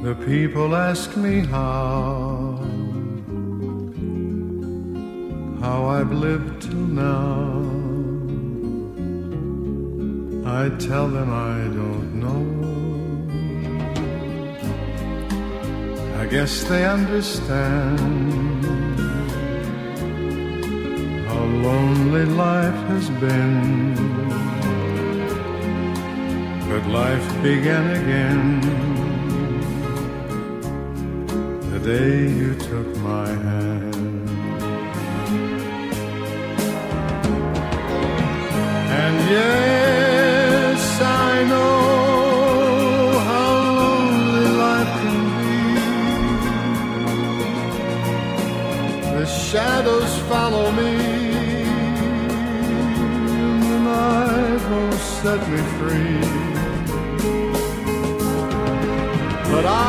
The people ask me how I've lived till now. I tell them I don't know. I guess they understand how lonely life has been. But life began again the day you took my hand. And yes, I know how lonely life can be. The shadows follow me, and the night won't set me free. But I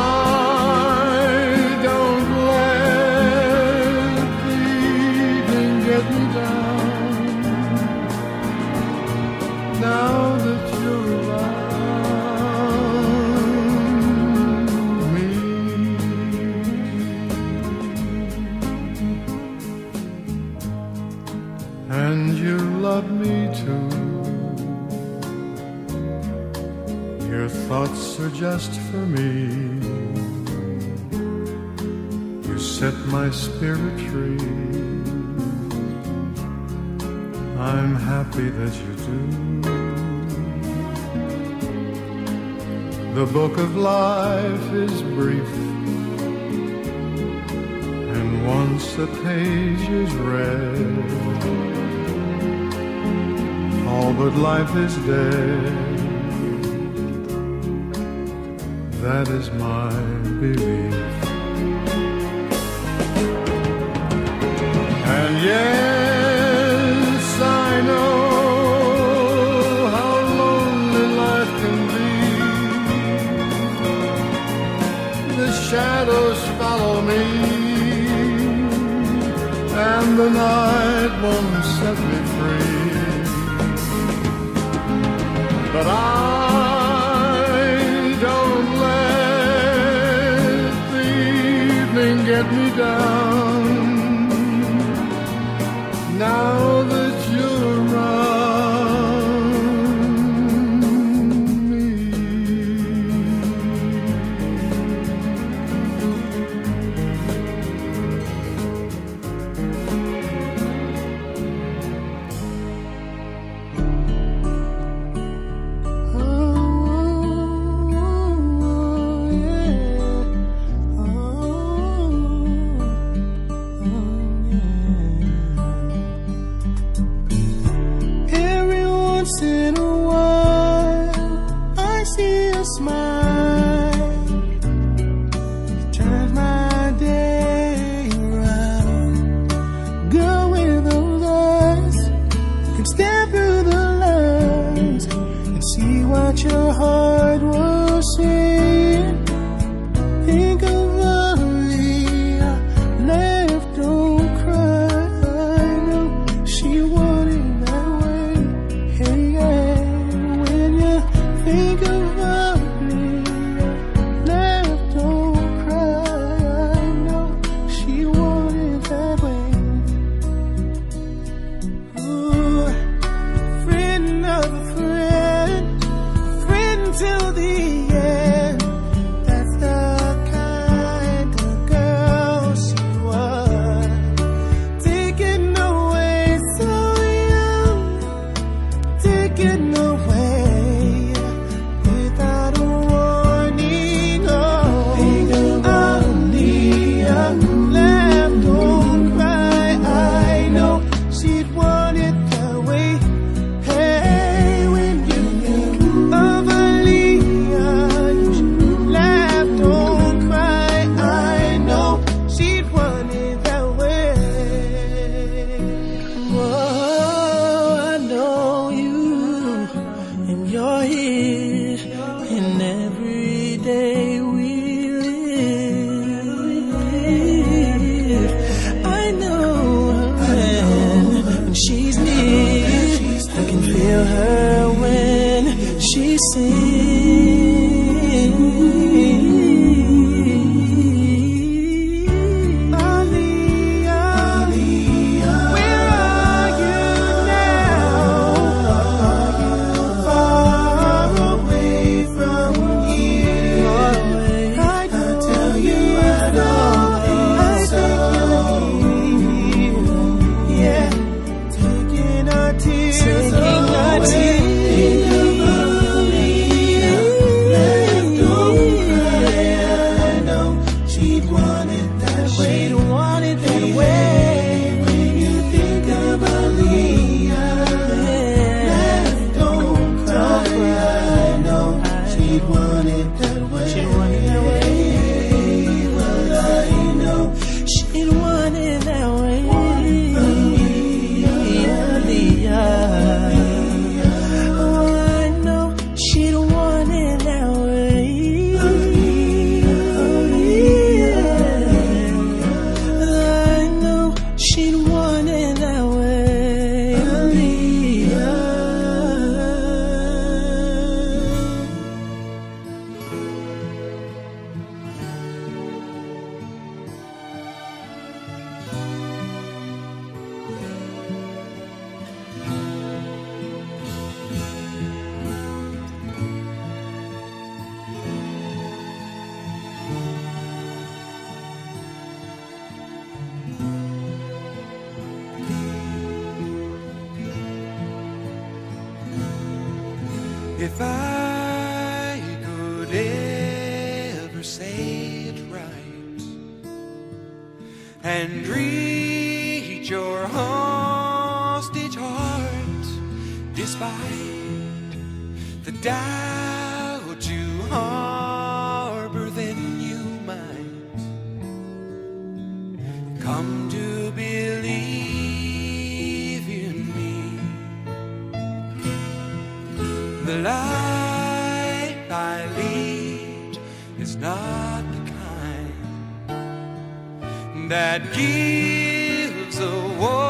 don't let the evening get me down. Now that you're around me, and you love me too. Your thoughts are just for me. You set my spirit free. I'm happy that you do. The book of life is brief, and once a page is read, all but life is dead. That is my belief. And yes, I know how lonely life can be. The shadows follow me, and the night won't set me free. But I don't let the evening get me down. Now that you're around me. In a while, I see a smile. It turns my day around. Girl with those eyes can step through the lines and see what your heart was saying. Think of aaliyah, laugh, don't cry. I know she wanted that way. Hey, yeah, when you think about me, laugh, don't cry. I know she wanted that way. Ooh, friend of a friend, friend till the end. That's the kind of girl she was. Taken away so young, taken away without a warning. Oh, aaliyah, laugh, don't cry. I know she'd want it that way. Hey, when you think of aaliyah, you should laugh, don't cry. I know she'd want it that way. Whoa, I know you, and you're here in every day we live. I know her when she's near. I can feel her when she sings. she'd want it that way. She'd want it that way. Well, I know she'd want it that way. If I could ever say it right and reach your hostage heart, despite the doubt you harbor, then you might come to believe in me. The life I lead is not the kind that gives away